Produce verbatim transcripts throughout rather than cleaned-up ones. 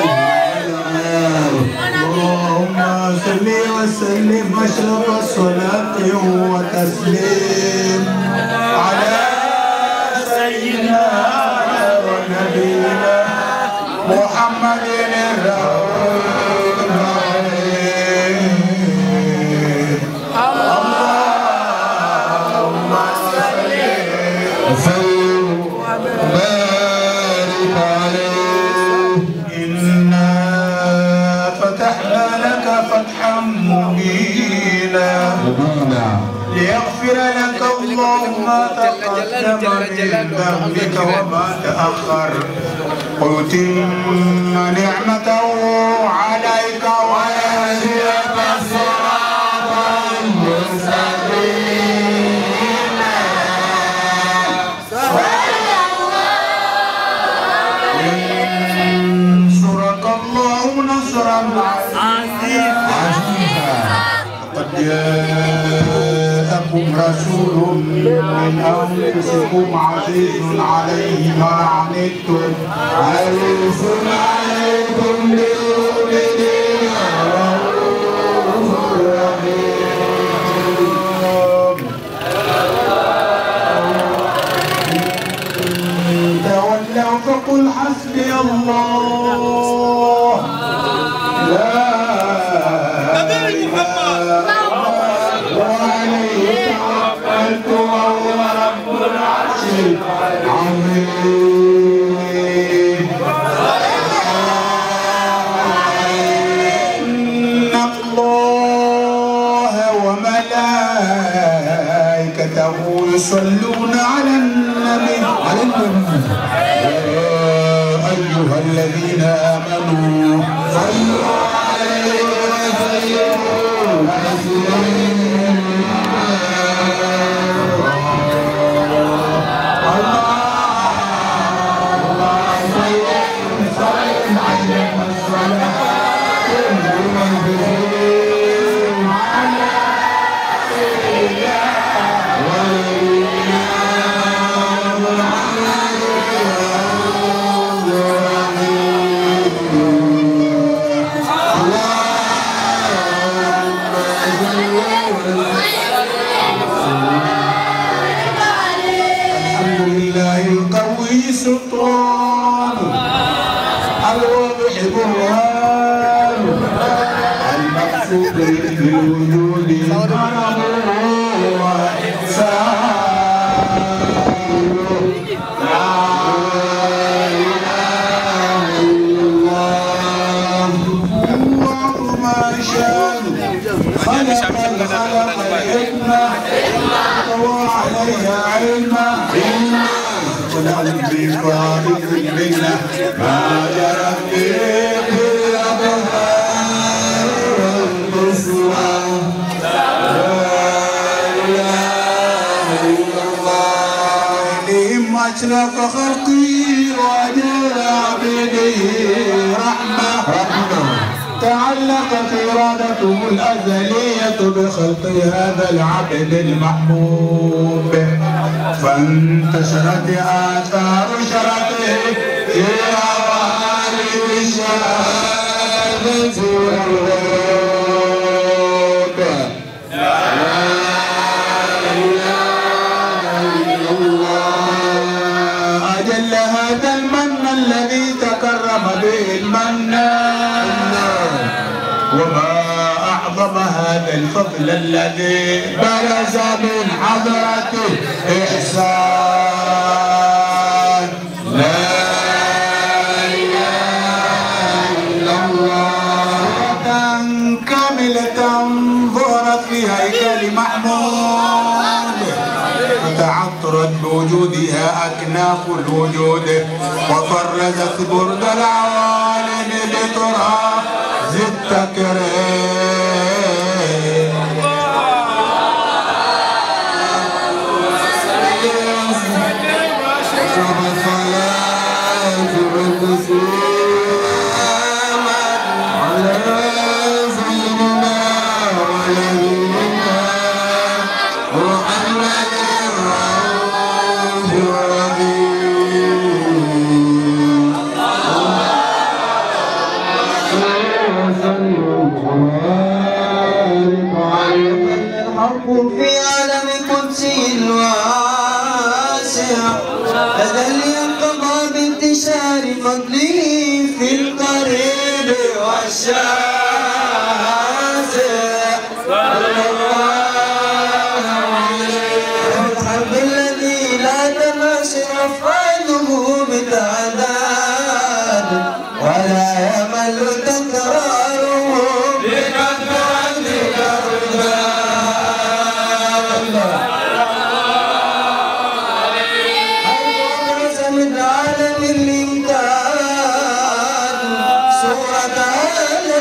اللهم صل وسلم أشرف الصلاة وتسليم على سيدنا ونبينا محمد الرؤوف الرحيم. اللهم صل وسلم وبارك عليه. إنا فتحنا لك فتحا مبينا ليغفر لك الله ما تقدم من ذنبك وما تأخر ويتم نعمته عليك ويهديك صراطا مستقيما. ينصرك الله نصرا عزيزا. قد جاءكم رسول من أنفسكم عزيز عليه ما عنتم حريص عليكم بالمؤمنين رؤوف رحيم. إن تولوا فقل حسبي الله لا وهو رب العرش العظيم. إن الله وملائكته يصلون على النبي على النبي يا أيها الذين آمنوا صلوا عليه وسلموا تسليما. سلطان الواضح برهان المقصود في الوجود كرم وإحسان. لا إله إلا الله الله ما شاء خلق الخلق الحكمة وعليها علما ولعلم بقائد منا ما جرت به الأبهار والقسوة. لا إله إلا الله إليهم أشرف خلقي وأجر عبده رحمة. تعلقت إرادته الأزلية بخلق هذا العبد المحبوب فانتشرت آثار شرفه في عوالم الشهادة والغيب. لا إله إلا الله أجل هذا المن الذي تكرم به المنان وما أعظم هذا الفضل الذي برز من حضرته إحسان. لا إله إلا الله كاملة ظهرت في هيكل محمود فتعطرت بوجودها أكناف الوجود وفرزت برد العوالم بتراث التكريم. الحق في عالم قدسي الواسع لدى اليقظة بانتشار فضله في القريب والشاسع الحق الذي لا تنحصر أفعاله بتعداد ولا يمل تكراره بكثرة الأرباب من عالم الإمكان صورة هذا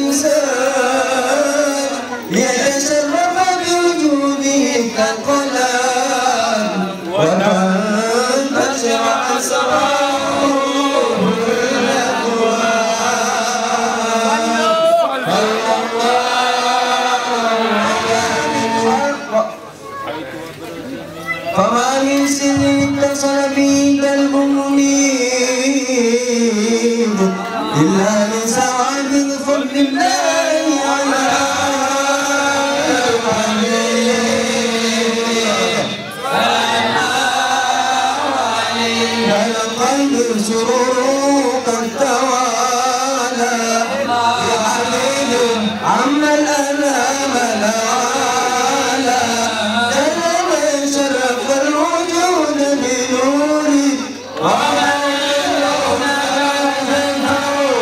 الإنسان يتشرف بوجوده كالقلم ومن نشر أسراره فما من سر اتصل به قلب منيب إلا من سعد فضل الله على على القلب سرور قد توالى بحبيب عما الأنام نوالا جل من شرف الوجود بنوره ومن يلون منه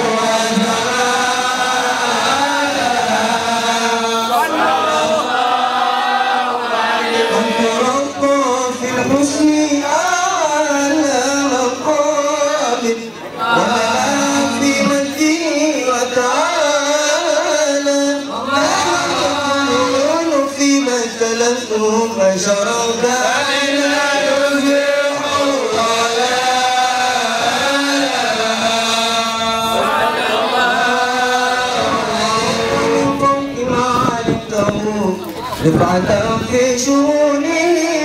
وجمالا ربه في الحسن أعلى مقام وملا في مجده وتعالى يقولون فيما اختلفتم فشروا دائما يفلحوا من فوق ما علمته رفعة في شؤونه